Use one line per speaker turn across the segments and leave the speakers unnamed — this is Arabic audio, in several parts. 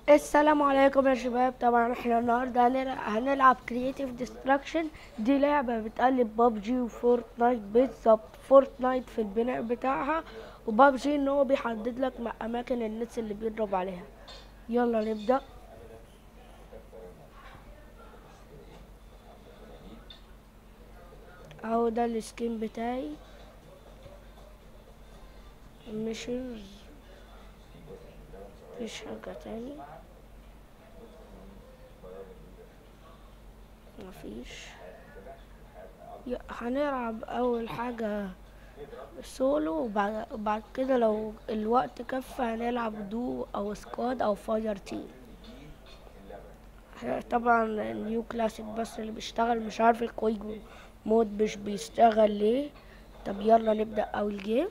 السلام عليكم يا شباب. طبعا احنا النهارده هنلعب كرييتيف ديستراكشن. دي لعبه بتقلب بابجي وفورتنايت بالظبط. فورتنايت في البناء بتاعها، وبابجي ان هو بيحدد لك اماكن الناس اللي بيضرب عليها. يلا نبدا. اهو ده السكين بتاعي. ميشنز، مفيش حاجه تاني، مفيش. هنلعب اول حاجه سولو، وبعد كده لو الوقت كفى هنلعب دو او سكواد او فاير تيم. طبعا نيو كلاسيك بس اللي بيشتغل، مش عارف الكويجو مود مش بيشتغل ليه. طب يلا نبدأ اول جيم.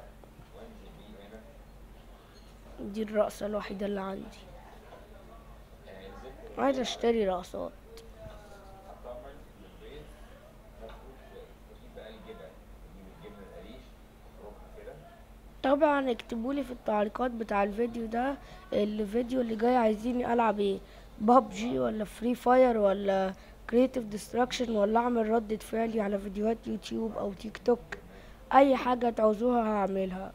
دي الرقصة الوحيدة اللي عندي، عايز اشتري رقصات. طبعا اكتبولي في التعليقات بتاع الفيديو ده، الفيديو اللي جاي عايزيني العب ايه، بابجي ولا فري فاير ولا كرييتيف ديستراكشن، ولا اعمل ردة فعلي على فيديوهات يوتيوب او تيك توك. اي حاجة تعوزوها هعملها.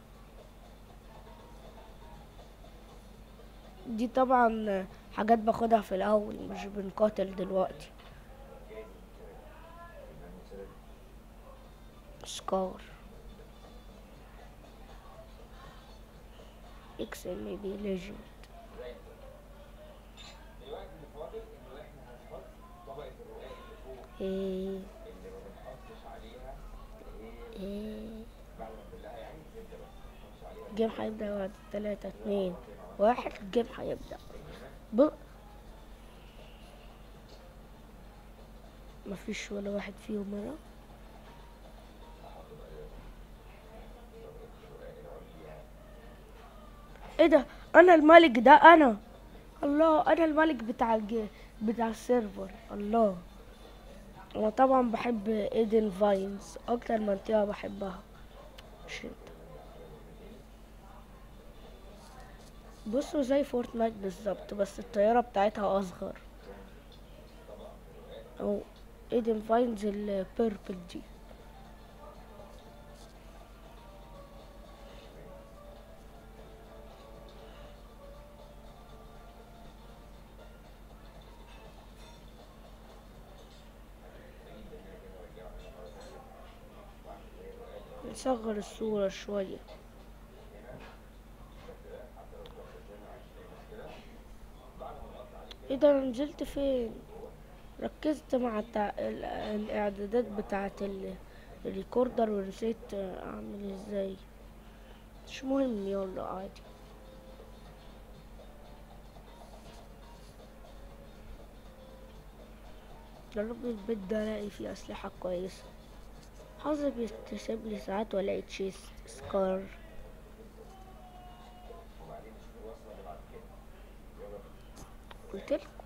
دي طبعا حاجات باخدها في الاول، مش بنقاتل دلوقتي. سكار، اكس ام بي ليجند. ايه ايه. الجيم هيبدأ بعد 3 2 1. الجيم هيبدأ. ب... مفيش ولا واحد فيهم هنا. ايه ده؟ انا الملك ده انا. الله، انا الملك بتاع السيرفر. الله. انا طبعا بحب ايدن فاينز، اكتر منطقة بحبها. مش انت؟ بصوا زي فورتنايت بالظبط، بس الطيارة بتاعتها اصغر. او ايدن فاينز البيربل دي. نصغر الصورة شوية. ايه ده؟ انا نزلت فين؟ ركزت مع الاعدادات بتاعة الريكوردر ونسيت اعمل ازاي. مش مهم، يلا عادي. يا رب البيت ده الاقي فيه اسلحة كويسة. حظي بيكتسب لي ساعات والاقي تشيس سكار. قلتلك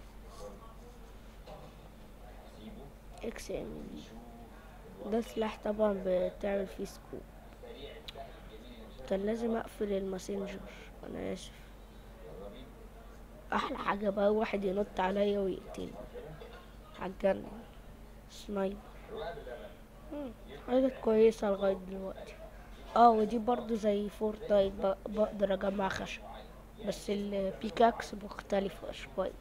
اكس ام بي. ده سلاح طبعا بتعمل فيه سكوب. كان لازم اقفل الماسنجر، انا اسف. احلى حاجة بقى واحد ينط عليا ويقتلني، هتجنن. سنايبر. حاجة كويسة لغاية دلوقتي. اه، ودي برضو زي فورتنايت، بقدر اجمع خشب، بس البيكاكس مختلفة شوية.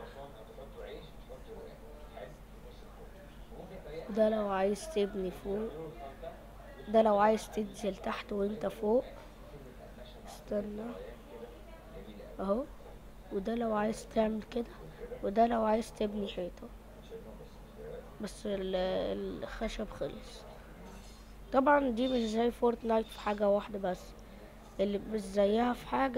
ده لو عايز تبني فوق، ده لو عايز تنزل تحت وانت فوق. استنى، اهو. وده لو عايز تعمل كده، وده لو عايز تبني حيطة. بس الخشب خلص. طبعا دي مش زي فورتنايت في حاجة واحدة بس، اللي مش زيها في حاجة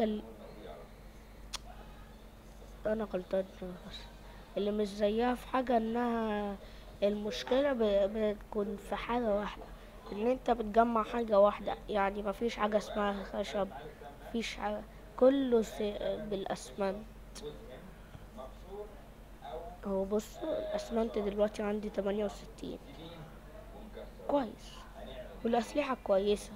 انا غلطان بس. اللي مش زيها في حاجة انها المشكلة بتكون في حاجة واحدة، ان انت بتجمع حاجة واحدة، يعني مفيش حاجة اسمها خشب، مفيش حاجة، كله بالاسمنت. هو بص، الاسمنت دلوقتي عندي 68. كويس، والاسلحة كويسة.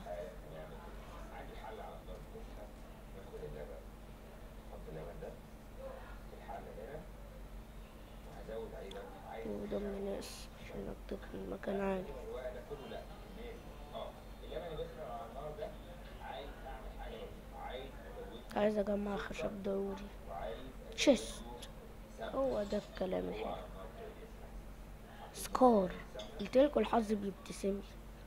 المكان عالي. عايز اجمع خشب ضروري. تشيست، هو ده الكلام الحلو. سكار، قلتلكوا الحظ بيبتسم.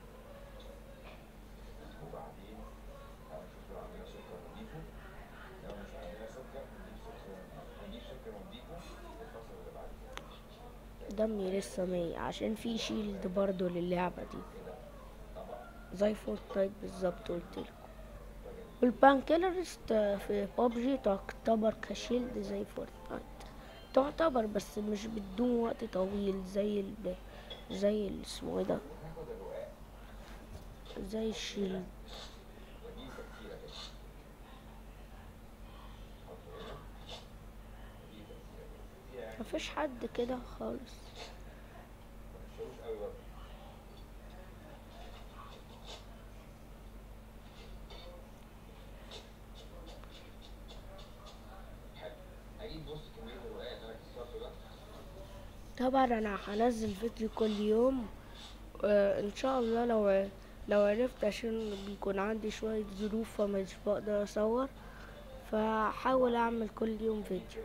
دمي لسه 100 عشان في شيلد برضو للعبة دي زي فورتنايت بالظبط قلتلكوا. والبانكيلرست في بابجي تعتبر كشيلد زي فورتنايت، تعتبر بس مش بدون وقت طويل زي اسمه ايه ده، زي الشيلد. مفيش حد كده خالص. طبعا انا هنزل فيديو كل يوم ان شاء الله. لو عرفت، عشان بيكون عندي شوية ظروف فمش بقدر اصور، فحاول اعمل كل يوم فيديو.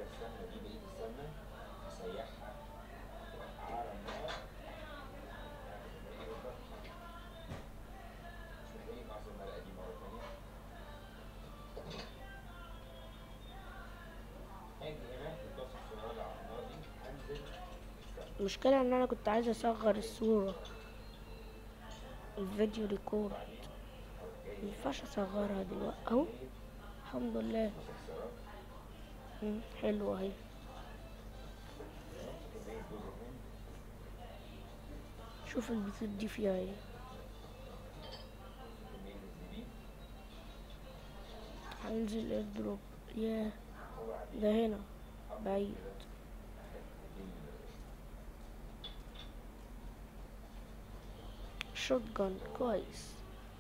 المشكلة ان انا كنت عايز اصغر الصورة، الفيديو ريكورد، مينفعش اصغرها دلوقتي اهو. الحمد لله. حلوة اهي. شوف البيوت دي فيها ايه. هنزل ايردروب. ياه، ده هنا بعيد. شوت جان كويس.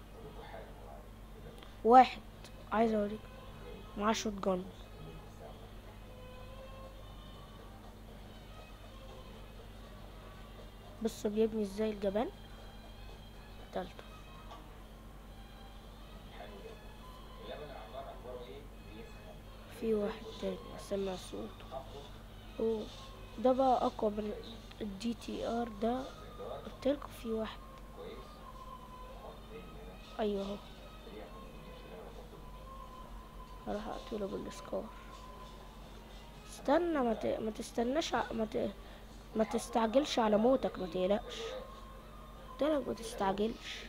واحد عايز اوريك معاه شوت جان. بص بيبني ازاي الجبان. قتلته. في واحد تاني سمع صوته. اوه، ده بقى اقوى من الدي تي ار ده. قلتلكوا في واحد. ايوه اهو. هروح اقتله بالسكار. استنى، ما تستناش ما تستعجلش على موتك، ما تقلقش. قلتلك ما تستعجلش.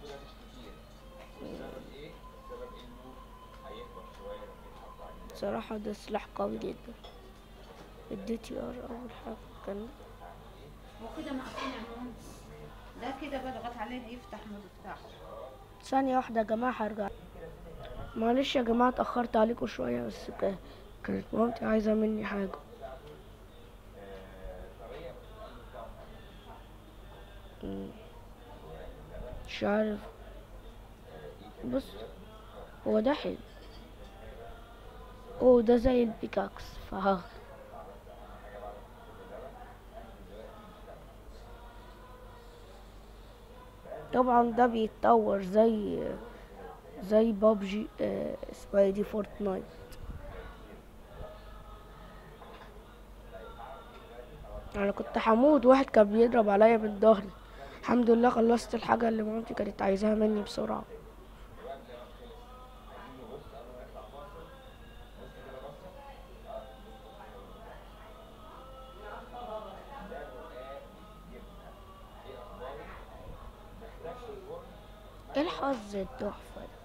بصراحة ده سلاح قوي جدا. الدي تي ار اول حاجة كان
هو كده مقفول يا مهندس. ده كده بضغط عليه يفتح ما بيفتحش.
ثانية واحدة يا جماعة هرجع. معلش يا جماعة اتأخرت عليكم شوية، بس كانت مامتي عايزة مني حاجة. مش عارف. بص، هو ده حلو. اوه، ده زي البيكاكس فها. طبعا ده بيتطور زي بابجي اسمها دي فورتنايت. انا كنت هموت، واحد كان بيضرب عليا من ظهري. الحمد لله خلصت الحاجة اللي مامتي كانت عايزاها مني بسرعة. ايه الحظ التحفة ده.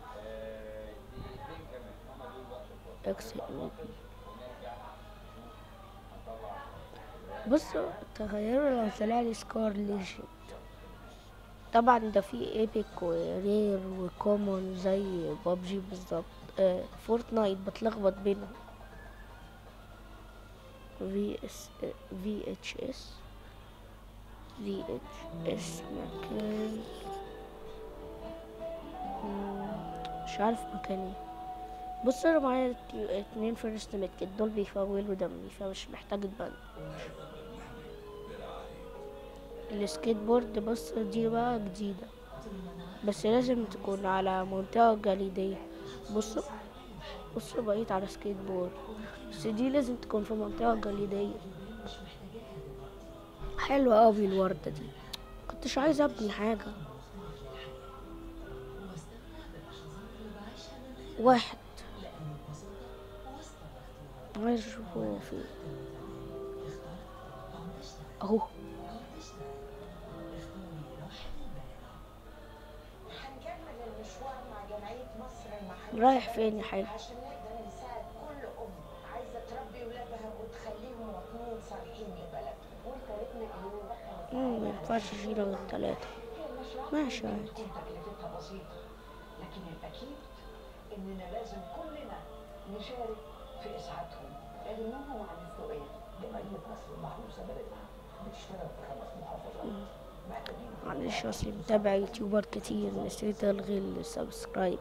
اكسل مودي. بصوا تخيلوا لو طلعلي سكار ليجند. طبعا ده فيه ايبك ورير وكومون زي بابجي بالظبط. فورتنايت بتلخبط بينهم. في اتش اس مكان. مش عارف مكان ايه. بص انا معايا 2 فيرست ميد كيت، دول بيفولوا دمي فمش محتاج البند. السكيت بورد. بص دي بقى جديدة، بس لازم تكون على منطقة جليدية. بصوا بصوا بقيت على سكيت بورد، بس دي لازم تكون في منطقة جليدية. حلوة اوي الوردة دي، كنتش عايزة ابني حاجة. واحد عايز اشوف هو فين. اهو
هنكمل المشوار مع جمعية مصر
رايح
المحلية
فين يا حلو؟
عشان نقدر نساعد كل أم عايزة تربي ولادها وتخليهم مواطنين صالحين لبلدهم. وانت رتنا
مينفعش اشيله غير 3. ماشي عادي.
تكون تكلفتها بسيطة، لكن الأكيد إننا لازم كلنا نشارك في إسعادهم. علموهم عن السؤال. جمعية مصر المحروسة بلدها بتشتغل في 5 محافظات.
معلش اصلي متابع يوتيوبر كتير، نسيت الغي السبسكرايب.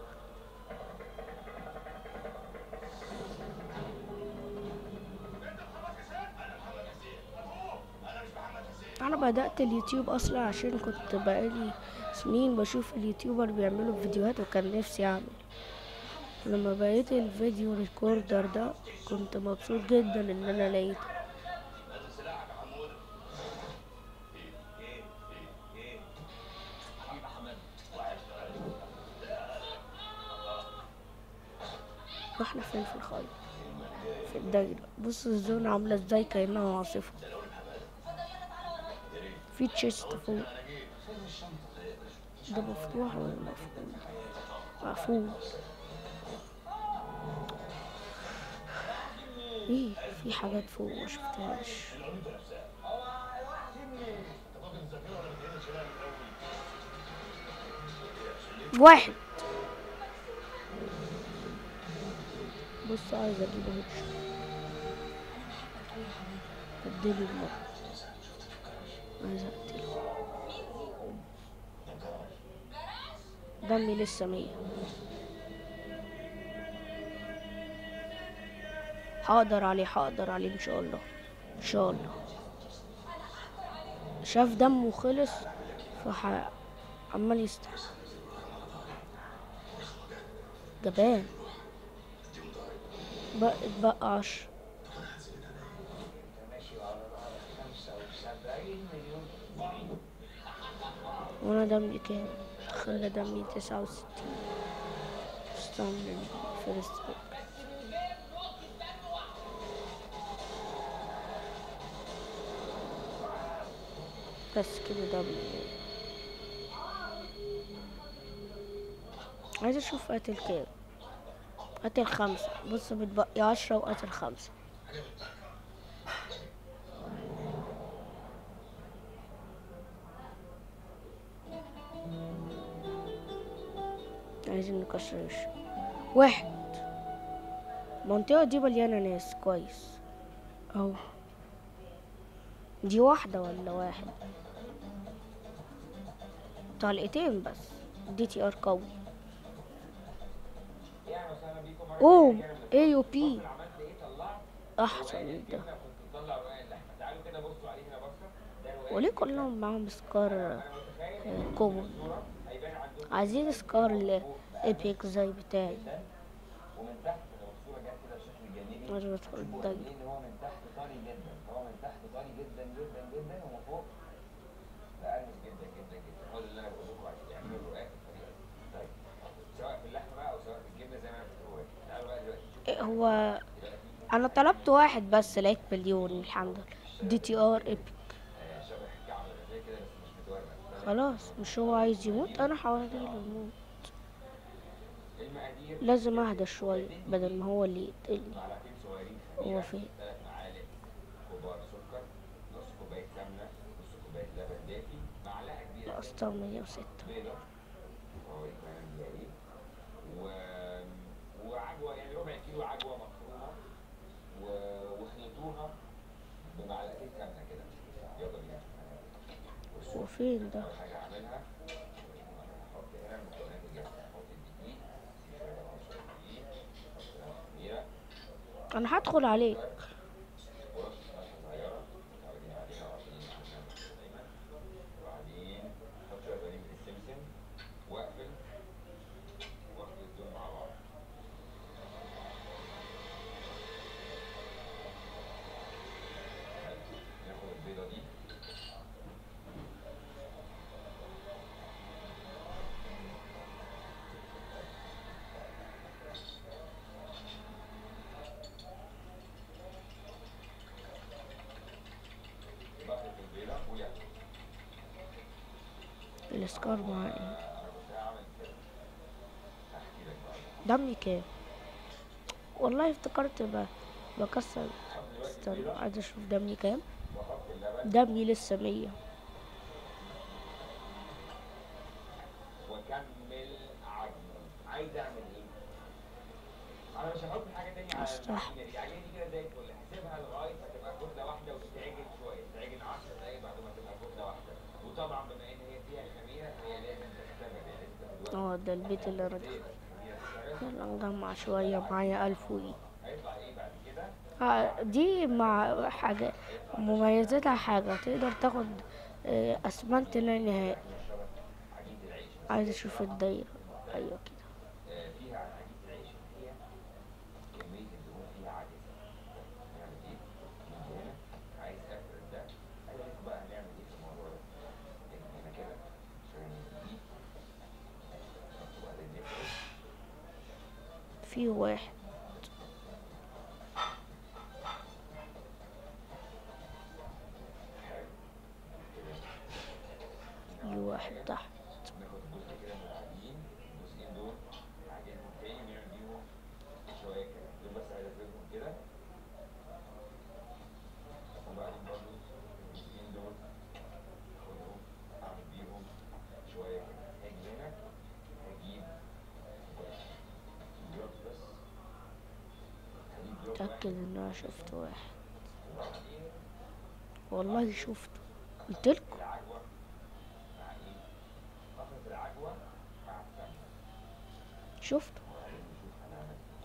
انا بدأت اليوتيوب اصلا عشان كنت بقالي سنين بشوف اليوتيوبر بيعملوا فيديوهات وكان نفسي اعمل. لما بقيت الفيديو ريكوردر ده كنت مبسوط جدا ان انا لقيته. واحنا فين في الخريطة؟ في الدايرة. بص الزون عاملة ازاي كأنها عاصفة. في تشيست فوق. ده مفتوح ولا مقفول؟ مقفول. ايه في حاجات فوق مشفتهاش. واحد. بص عايز اجيب هوش. بدله المرة. عايز اقتله. دمي لسه 100. هقدر عليه هقدر عليه ان شاء الله ان شاء الله. شاف دمه خلص عمال يستحق. جبان. اتبقى 10. وانا دمي كام؟ خلى دمي 69. استنى الفيرست بوك. بس كده دمي. عايز اشوف قاتل كام. قاتل 5. بص بتبقي 10 وقاتل 5. عايزين نكسرش. 1. المنطقة دي مليانة ناس كويس اهو. دي واحدة ولا واحد؟ طلقتين بس. دي تي ار قوي. اوه اي او بي احسن من ده. وليه كلهم معاهم سكار كومون؟ عايزين سكار الايبيك زي بتاعي. مش بدخل الدايرة.
هو من تحت طري جدا، هو من تحت طري جدا جدا جدا، ومن فوق مقرمش جدا جدا جدا. هو ده اللي انا بقول لكم عليه، يعملوا رقاق بالطريقه دي. طيب سواء في اللحمه بقى او سواء في الجبنه زي ما انا كنت بقول. تعالوا بقى دلوقتي
هو انا طلبت واحد بس لقيت مليون الحمد لله. دي تي ار ايبك.
شبه الكعب زي كده بس مش متورق.
خلاص مش هو عايز يموت انا حاولت له يموت.
المقادير
لازم اهدى شوية بدل ما هو اللي يقتلني.
معلقتين صغيرين
هو فين؟
3 معالق كبار سكر، نص كوبايه سمنه، نص كوبايه لبن دافي، معلقه كبيره
ناقصتها 106.
بيضه هو كمان دقيق وعجوه، يعني ربع كيلو عجوه مفرومه واخلطوها بمعلقتين سمنه كده. يلا بينا.
وفين ده؟
اول حاجه هعملها هحط هنا المكونات الجاهزه. هحط الدقيق، شويه عنصر الدقيق، احط خميره
انا هدخل عليك.
ورشه ملح صغيره متعودين عليها وعارفين ان احنا بنعمل كده دايما.
السكار معايا.
ده عمل كده. احكي لك بقى.
دمي كام؟ والله افتكرت بكسر.
حط دلوقتي
استنى
البيضة
عايز اشوف دمي كام.
واحط اللبن
دمي لسه 100.
واكمل عجن. عايز اعمل ايه؟ انا مش هحط حاجه تانية على
استحمل.
العجينه دي، العجينه دي كده زي الفل. هسيبها لغايه ما تبقى كتله واحده وتتعجن شويه، تتعجن 10 دقايق بعد ما تبقى كتله واحده. وطبعا بما ان هي فيها خميره هي لازم تختمر، يعني لازم تاخد وقت.
اه ده البيت اللي انا
زي
دخلت.
الخميره تشتغل.
يلا نجمع شوية معايا 1000 وي.
هيطلع ايه بعد كده؟
دي مع حاجة مميزاتها حاجة تقدر تاخد اسمنت لا نهائي.
عجينه العيش.
عايز اشوف الدايرة. ايوه كده.
فيها عن عجينه العيش ان هي كميه الدهون فيها عاليه. نعمل ايه؟ نيجي هنا عايز افرد ده. انا لسه بقى هنعمل ايه في الموضوع ده؟ هنا كده عشان دي وبعدين نفرد.
في واحد. في واحد تحت.
ناخد جزء كده من العجين، الجزئين دول نعجنهم تاني ونعمل بيهم شويه كده. دول بس عايز افردهم كده. وبعدين برضه الجزئين دول اخدهم اعمل بيهم شويه كده. هاجي هنا هجيب بلوك بس. هجيب بلوك واحد
متأكد ان انا شفت واحد.
وبعدين
والله شفته. قلتلكوا.
العجوه مع ايه؟ اخد العجوه مع السمنه.
شفته.
وبعدين نشوف هنعمل ايه.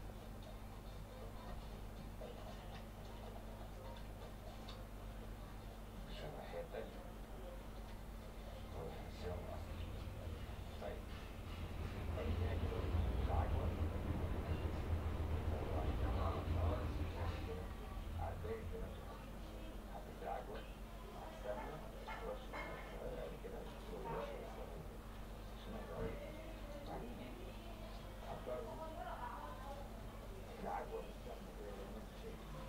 مش الناحيه التانيه. نروح نسيبها اصلا. طيب هاجي هنا كده العجوه. وبعدين خلاص كده على الباقي زي ما انتوا حابين. حطيت العجوه مع السمنه ورشه قد كده ورشه بس عشان اقدر. بعدين حضروا العجوه بالسمنه كده زي ما انتوا شايفين.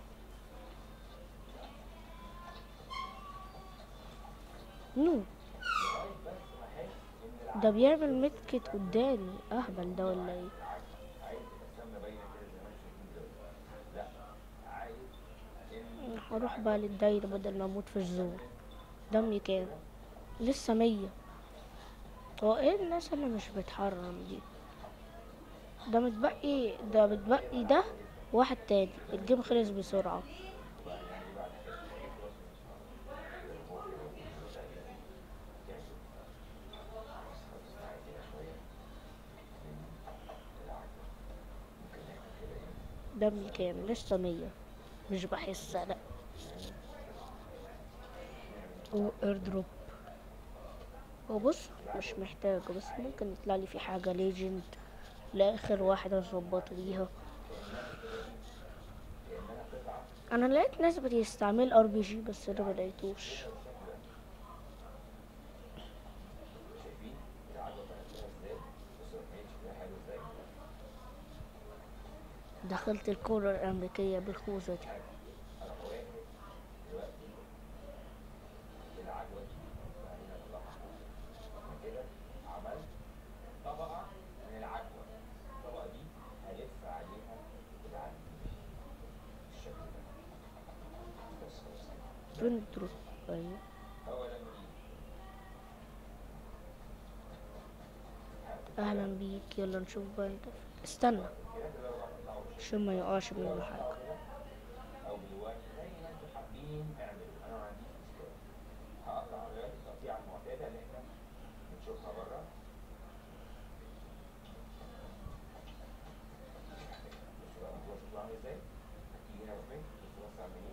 نو
لغايه بس ما احس ان
ده بيعمل متكت قدامي. اهبل ده ولا ايه؟
عايز تبقى السمنه باينه كده زي ما انتوا شايفين دلوقتي. لا، عايز ان
هروح بقى للدايرة بدل ما اموت في الزور. دمي كام؟ لسه 100. هو ايه الناس اللي مش بتحرم دي؟ ده متبقي ده متبقي ده. واحد تاني. الجيم خلص بسرعة. دمي كام؟ لسه 100. مش بحس لا. ايردروب. هو بص مش محتاجة بس ممكن يطلع لي في حاجة ليجند لاخر واحدة اظبطه بيها. انا لقيت ناس بتستعمل ار بي جي بس انا ملقيتوش.
شايفين العجوه بتاعتنا ازاي؟ بصوا الحين شكلها حلو ازاي؟
دخلت الكورة الامريكية بالخوذة دي.
انا واقف دلوقتي العجوه دي بعدين اطلعها فوق. انا كده عملت طبقه من العجوه. الطبقه دي هلف عليها العجين بالشكل ده. بس خلاص كده.
فين الدروب؟ ايوه.
هو ده المريض.
اهلا بيك. يلا نشوف بقى انت. استنى عشان ما يقعش منه حاجة.
او بالوقت زي ما انتوا حابين اعملوا. انا ما عنديش مشكله. هقطع دلوقتي التقطيعه المعتاده اللي احنا بنشوفها بره. بصوا بقى الموضوع شكله عامل ازاي. هتيجي هنا وفين؟ بصوا بس عاملين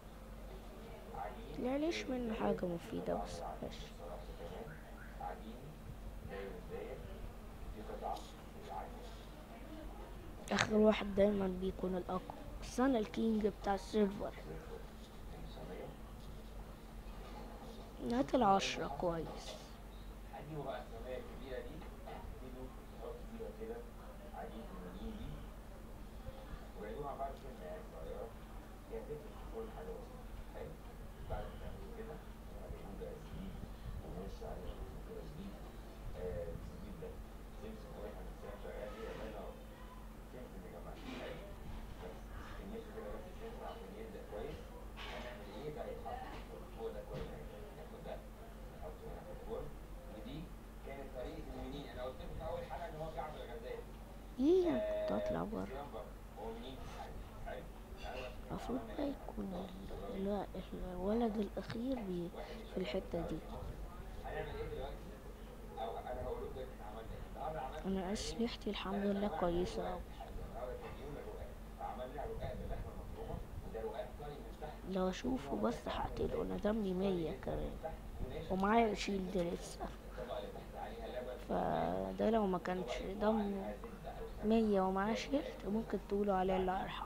عجين.
لا ليش منه حاجة مفيدة بس ماشي.
صراحه كمان عجين داير داير. دي قطعه العجين.
اخر واحد دايما بيكون الاقوى بس انا الكينج بتاع السيرفر. هات ال10 كويس.
هجيبوا بقى الصينيه الكبيره دي. تبتدوا تحطوا فيها كده عجين المنين دي. وعينوها بعد سنه يعني صغيره. هي هتفرق في كل حاجه بسيطه. حلو. بعد ما تعملوا كده هتجيبوا بقى زبيب ونرش عليها كده زبيب.
هيكون الولد الأخير في الحتة دي. أنا أسلحتي الحمد لله كويسة أوي. لو أشوفه بس هقتله، أنا دمي 100 كمان ومعايا شيلد لسه، فده لو ما كانش دم 100 ومعاه شيلد ممكن تقولوا عليه الله يرحمه.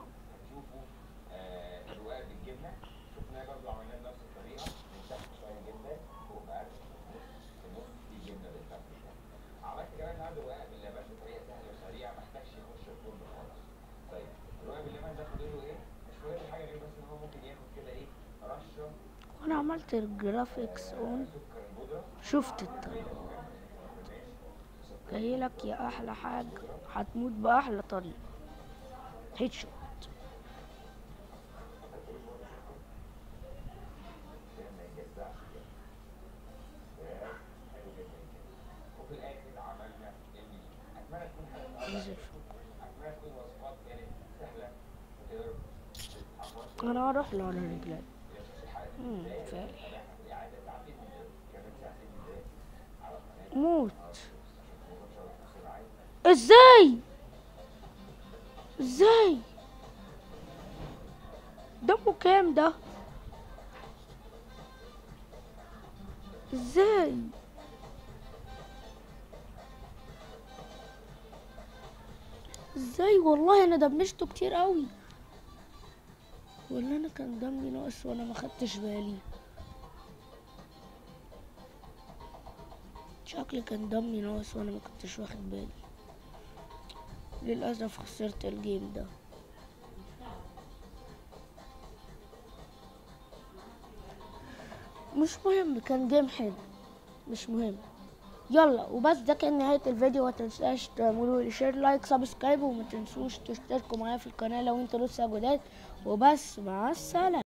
عملت كمان النهارده رقاق باللبن بطريقه سهله وسريعه، ما احتاجش يخش الفرن خالص. طيب الرقاق باللبن ده فاضله ايه؟ مش فاضل حاجه غير بس ان هو ممكن ياخد كده ايه رشه
وأنا عملت الجرافيكس اون،
سكر البودره.
شفت الطريقة جايلك يا أحلى حاج، هتموت بأحلى طريقة هيت شوت.
وفي الاخر عملنا اللي اتمنى تكون حاجه اتمنى تكون وصفات كانت سهله وتقدر تتحمل.
أنا هروح له على رجلي. فعلا موت. ازاي دمه كام ده؟ ازاي والله انا دمشته كتير قوي، ولا انا كان دمي ناقص وانا ما خدتش بالي؟ شكلي كان دمي ناقص وانا ما كنتش واخد بالي. للاسف خسرت الجيم ده. مش مهم، كان جيم حلو، مش مهم. يلا وبس، ده كان نهاية الفيديو. ما تنساش تعملوا لي شير لايك سبسكرايب، وما تنسوش تشتركوا معايا في القناة لو انتوا لسه جداد. وبس، مع السلامة.